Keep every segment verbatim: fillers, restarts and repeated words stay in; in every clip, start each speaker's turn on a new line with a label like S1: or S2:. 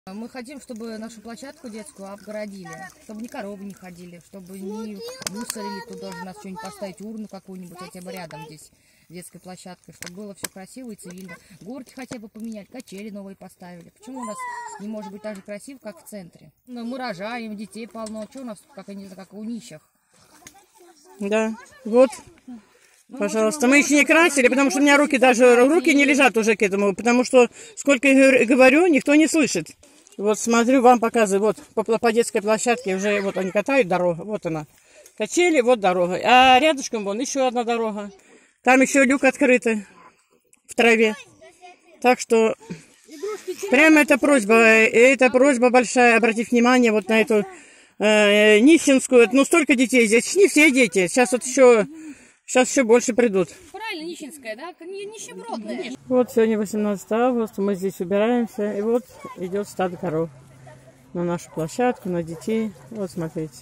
S1: Мы хотим, чтобы нашу площадку детскую обгородили, чтобы ни коровы не ходили, чтобы не мусорили, тут должны нас что-нибудь поставить, урну какую-нибудь хотя бы рядом здесь, детской площадкой, чтобы было все красиво и цивильно. Горки хотя бы поменять, качели новые поставили. Почему у нас не может быть так же красиво, как в центре? Ну, мы рожаем, детей полно, что у нас, как, они, как у нищих?
S2: Да, вот. Пожалуйста, мы еще не красили, потому что у меня руки даже руки не лежат уже к этому, потому что сколько я говорю, никто не слышит. Вот смотрю, вам показываю, вот по, по детской площадке уже вот они катают дорогу, вот она. Качели, вот дорога. А рядышком вон еще одна дорога. Там еще люк открытый в траве. Так что прямо это просьба, это просьба большая, обратить внимание вот на эту э, нищенскую. Ну столько детей здесь, не все дети, сейчас вот еще... Сейчас еще больше придут.
S1: Правильно, нищенская, да? Нищебродная.
S2: Вот сегодня восемнадцатое августа, мы здесь убираемся. И вот идет стадо коров на нашу площадку, на детей. Вот смотрите.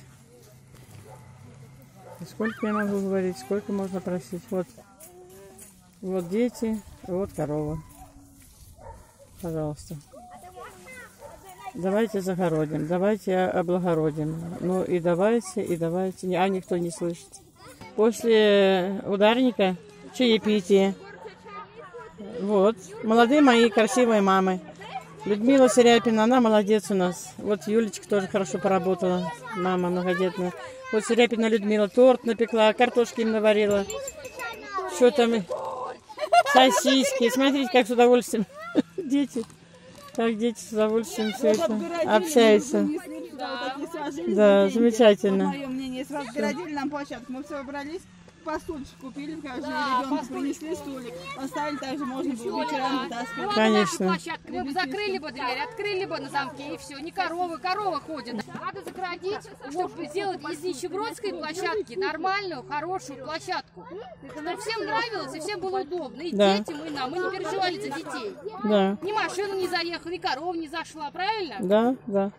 S2: И сколько я могу говорить, сколько можно просить. Вот, вот дети, и вот корова. Пожалуйста. Давайте загородим, давайте облагородим. Ну и давайте, и давайте. А никто не слышит. После ударника чаепитие. Вот. Молодые мои красивые мамы. Людмила Серяпина, она молодец у нас. Вот Юлечка тоже хорошо поработала. Мама многодетная. Вот Серяпина Людмила торт напекла, картошки им наварила. Что там? Сосиски. Смотрите, как с удовольствием. Дети. Как дети с удовольствием все это общаются. Да, замечательно.
S3: Мое мнение, сразу городили нам площадку, мы все убрались, по стульчик купили, каждый да, ребенку принесли стулик, поставили, также можно было вечером вытаскивать.
S2: Конечно.
S1: Мы бы закрыли бы дверь, открыли бы на замке и все, не коровы, корова ходит. Надо заградить, чтобы сделать из нищебродской площадки нормальную, хорошую площадку, чтобы всем нравилось и всем было удобно, и
S2: да.
S1: детям, и нам, мы не переживали за детей.
S2: Да.
S1: Ни машина не заехала, ни корова не зашла, правильно?
S2: Да, да.